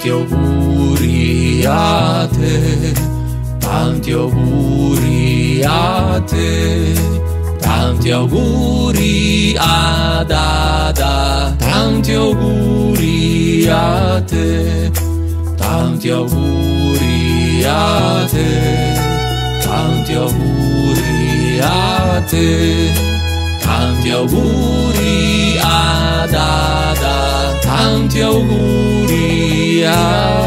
tanti auguri a te, tanti auguri a te, tanti auguri ad Ada, tanti auguri a te, tanti auguri a te, tanti auguri a te, tanti auguri ad Ada, tanti auguri a